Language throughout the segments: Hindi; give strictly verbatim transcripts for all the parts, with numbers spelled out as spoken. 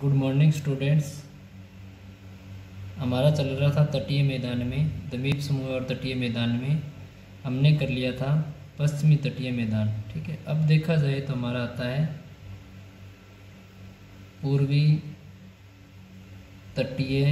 Good morning students. हमारा चल रहा था तटीय मैदान में, द्वीप समूह और तटीय मैदान में हमने कर लिया था पश्चिमी तटीय मैदान। ठीक है, अब देखा जाए तो हमारा आता है पूर्वी तटीय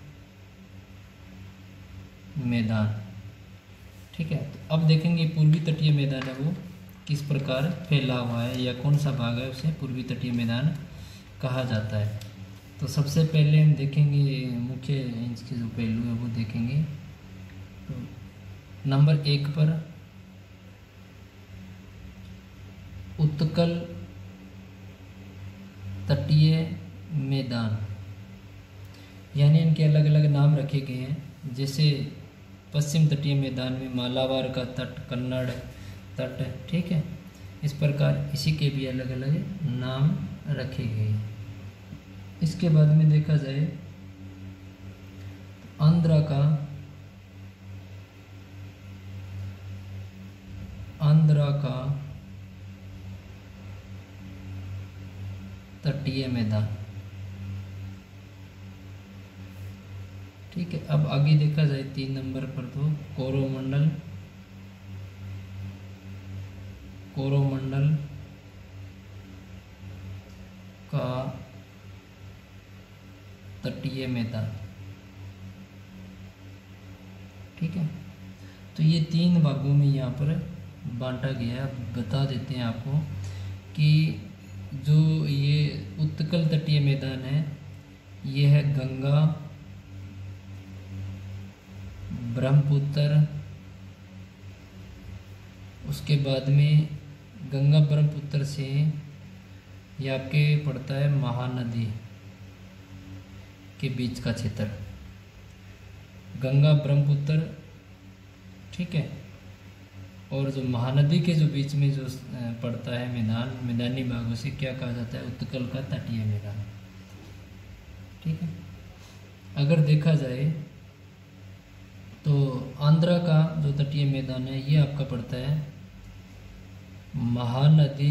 मैदान। ठीक है, तो अब देखेंगे पूर्वी तटीय मैदान है वो किस प्रकार फैला हुआ है या कौन सा भाग है उसे पूर्वी तटीय मैदान कहा जाता है। तो सबसे पहले हम देखेंगे मुख्य इसके जो पहलू है वो देखेंगे। तो नंबर एक पर उत्कल तटीय मैदान, यानी इनके अलग अलग नाम रखे गए हैं। जैसे पश्चिम तटीय मैदान में मालाबार का तट, कन्नड़ तट, ठीक है, इस प्रकार इसी के भी अलग अलग नाम रखे गए हैं। इसके बाद में देखा जाए तो आंध्रा का आंध्रा का तटीय मैदान। ठीक है, अब आगे देखा जाए तीन नंबर पर तो कोरोमंडल कोरोमंडल का तटीय मैदान। ठीक है, तो ये तीन भागों में यहाँ पर बांटा गया है। बता देते हैं आपको कि जो ये उत्कल तटीय मैदान है ये है गंगा, ब्रह्मपुत्र, उसके बाद में गंगा ब्रह्मपुत्र से ये आपके पड़ता है महानदी के बीच का क्षेत्र, गंगा ब्रह्मपुत्र। ठीक है, और जो महानदी के जो बीच में जो पड़ता है मैदान, मैदानी भागों से क्या कहा जाता है, उत्कल का तटीय मैदान। ठीक है, अगर देखा जाए तो आंध्रा का जो तटीय मैदान है ये आपका पड़ता है महानदी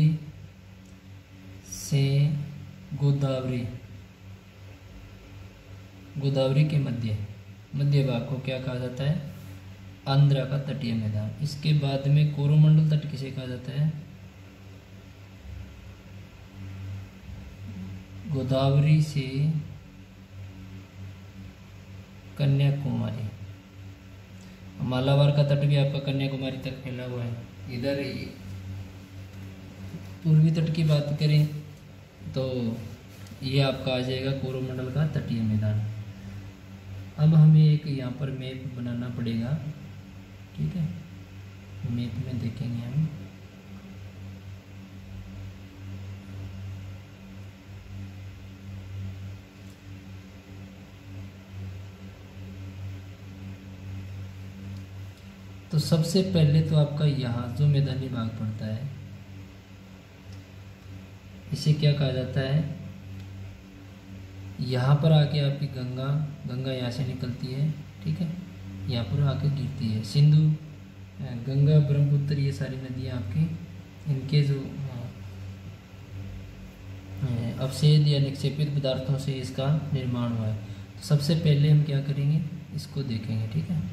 से गोदावरी गोदावरी के मध्य मध्य भाग को क्या कहा जाता है, आंध्रा का तटीय मैदान। इसके बाद में कोरोमंडल तट किसे कहा जाता है, गोदावरी से कन्याकुमारी। मालाबार का तट भी आपका कन्याकुमारी तक फैला हुआ है। इधर पूर्वी तट की बात करें तो ये आपका आ जाएगा कोरोमंडल का तटीय मैदान। अब हमें एक यहाँ पर मैप बनाना पड़ेगा। ठीक है, मैप में देखेंगे हम तो सबसे पहले तो आपका यहाँ जो मैदानी भाग पड़ता है इसे क्या कहा जाता है, यहाँ पर आके आपकी गंगा गंगा यहाँ से निकलती है। ठीक है, यहाँ पर आके गिरती है। सिंधु, गंगा, ब्रह्मपुत्र, ये सारी नदियाँ आपकी इनके जो अवशेष या निक्षेपित पदार्थों से इसका निर्माण हुआ है। तो सबसे पहले हम क्या करेंगे, इसको देखेंगे। ठीक है,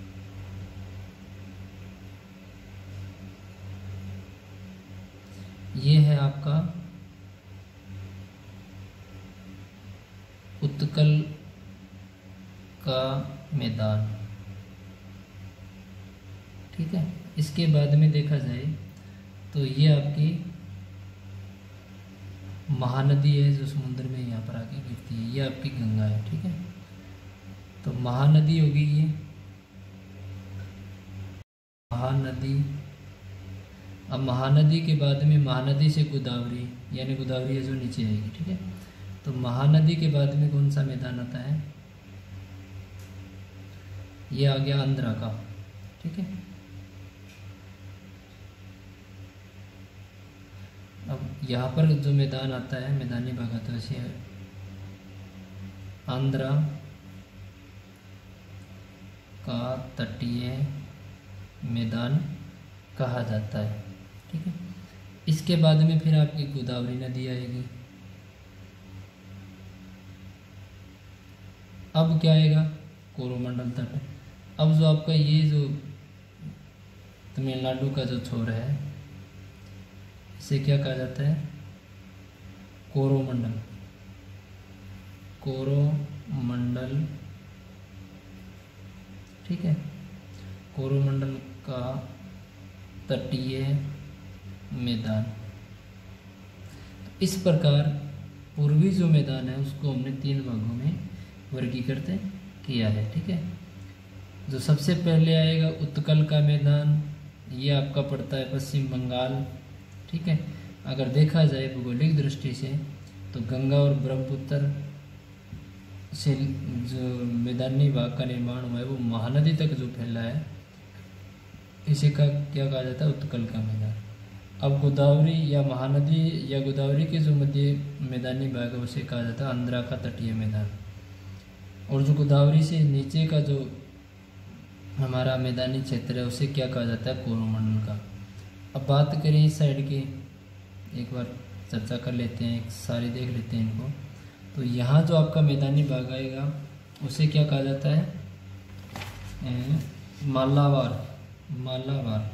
ये है आपका उत्कल का मैदान। ठीक है, इसके बाद में देखा जाए तो ये आपकी महानदी है जो समुद्र में यहाँ पर आके गिरती है, ये आपकी गंगा है। ठीक है, तो महानदी होगी ये महानदी। अब महानदी के बाद में महानदी से गोदावरी, यानी गोदावरी है जो नीचे आएगी। ठीक है, तो महानदी के बाद में कौन सा मैदान आता है, ये आ गया आंध्रा का। ठीक है, अब यहाँ पर जो मैदान आता है, मैदानी भाग आता है, वैसे आंध्रा का तटीय मैदान कहा जाता है। ठीक है, इसके बाद में फिर आपकी गोदावरी नदी आएगी। अब क्या आएगा, कोरोमंडल तट। अब जो आपका ये जो तमिलनाडु का जो छोर है इसे क्या कहा जाता है, कोरोमंडल। कोरोमंडल, ठीक है, कोरोमंडल का तटीय मैदान। तो इस प्रकार पूर्वी जो मैदान है उसको हमने तीन भागों में वर्गीकृत किया है, ठीक है। जो सबसे पहले आएगा उत्कल का मैदान, ये आपका पड़ता है पश्चिम बंगाल, ठीक है। अगर देखा जाए भौगोलिक दृष्टि से तो गंगा और ब्रह्मपुत्र से जो मैदानी भाग का निर्माण हुआ है वो महानदी तक जो फैला है इसे का क्या कहा जाता है, उत्कल का मैदान। अब गोदावरी या महानदी या गोदावरी के जो मध्य मैदानी भाग है उसे कहा जाता है आंध्रा का तटीय मैदान। और जो गोदावरी से नीचे का जो हमारा मैदानी क्षेत्र है उसे क्या कहा जाता है, कोरोमंडल का। अब बात करें इस साइड की, एक बार चर्चा कर लेते हैं, एक सारी देख लेते हैं इनको। तो यहाँ जो आपका मैदानी भाग आएगा उसे क्या कहा जाता है, ए, मालाबार मालाबार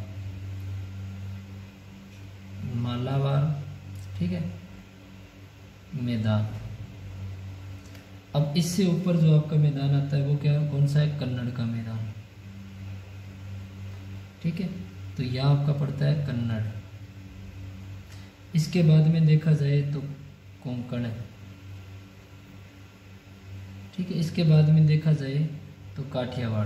मालाबार ठीक है, मैदान। अब इससे ऊपर जो आपका मैदान आता है वो क्या, कौन सा है, कन्नड़ का मैदान, ठीक है। तो यहाँ आपका पड़ता है कन्नड़। इसके बाद में देखा जाए तो कोंकण है, ठीक है। इसके बाद में देखा जाए तो काठियावाड़।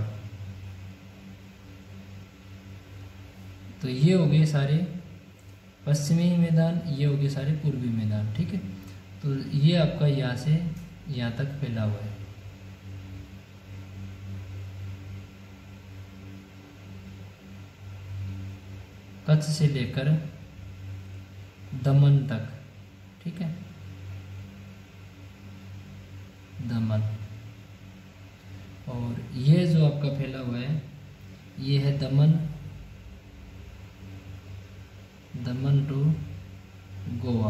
तो ये हो गए सारे पश्चिमी मैदान, ये हो गए सारे पूर्वी मैदान, ठीक है। तो ये आपका यहाँ से यहाँ तक फैला हुआ है। कच्छ से लेकर दमन तक, ठीक है, दमन। और ये जो आपका फैला हुआ है ये है दमन, दमन टू गोवा।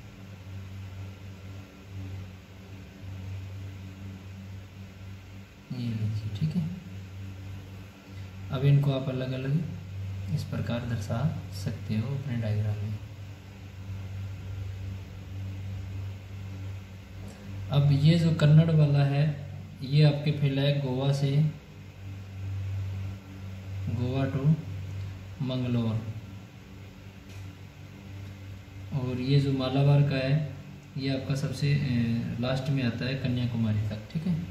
ये लीजिए, ठीक है। अब इनको आप अलग अलग इस प्रकार दर्शा सकते हो अपने डायग्राम में। अब ये जो कन्नड़ वाला है ये आपके फैला है गोवा से, गोवा टू मंगलोर। और ये जो मालाबार का है ये आपका सबसे लास्ट में आता है कन्याकुमारी तक, ठीक है।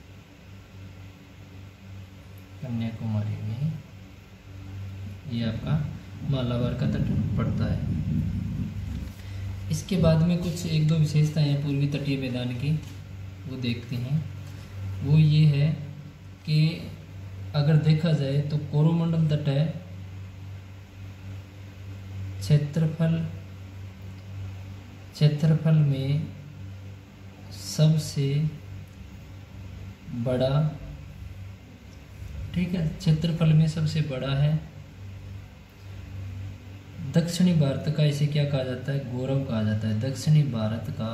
कन्याकुमारी में ये आपका मालाबार का तट पड़ता है। इसके बाद में कुछ एक दो विशेषताएं हैं पूर्वी तटीय मैदान की, वो देखते हैं। वो ये है कि अगर देखा जाए तो कोरोमंडल तट है, क्षेत्रफल क्षेत्रफल में सबसे बड़ा, ठीक है, क्षेत्रफल में सबसे बड़ा है। दक्षिणी भारत का इसे क्या कहा जाता है, गौरव कहा जाता है। दक्षिणी भारत का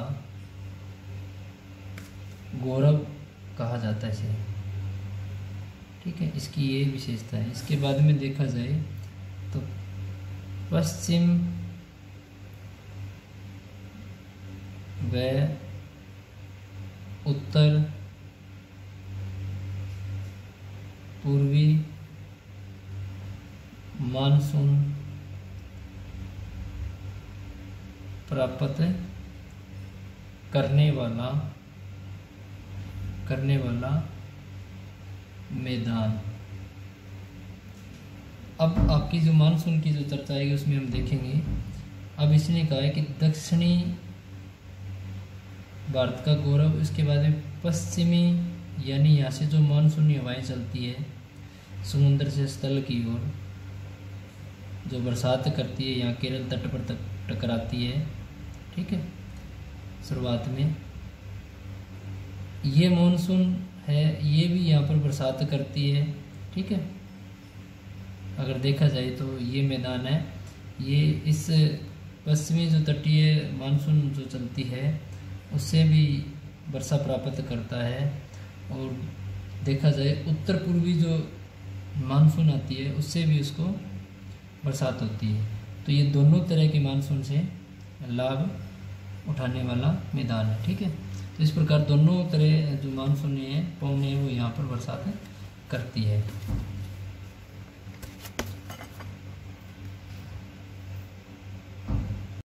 गौरव कहा जाता है इसे, ठीक है। इसकी ये विशेषता है। इसके बाद में देखा जाए तो पश्चिम व उत्तर पूर्वी मानसून प्राप्त करने वाला करने वाला मैदान। अब आपकी जो मानसून की जो चर्चा आएगी उसमें हम देखेंगे। अब इसने कहा है कि दक्षिणी भारत का गौरव, इसके बाद में पश्चिमी यानी यहाँ से जो मानसूनी हवाएं चलती है समुद्र से स्थल की ओर, जो बरसात करती है, यहाँ केरल तट पर तक टकराती है, ठीक है। शुरुआत में ये मानसून है, ये भी यहाँ पर बरसात करती है, ठीक है। अगर देखा जाए तो ये मैदान है, ये इस पश्चिमी जो तटीय मानसून जो चलती है उससे भी वर्षा प्राप्त करता है। और देखा जाए उत्तर पूर्वी जो मानसून आती है उससे भी उसको बरसात होती है। तो ये दोनों तरह के मानसून से लाभ उठाने वाला मैदान है। ठीक है, तो इस प्रकार दोनों तरह जो मानसून है पवने वो यहाँ पर बरसात करती है।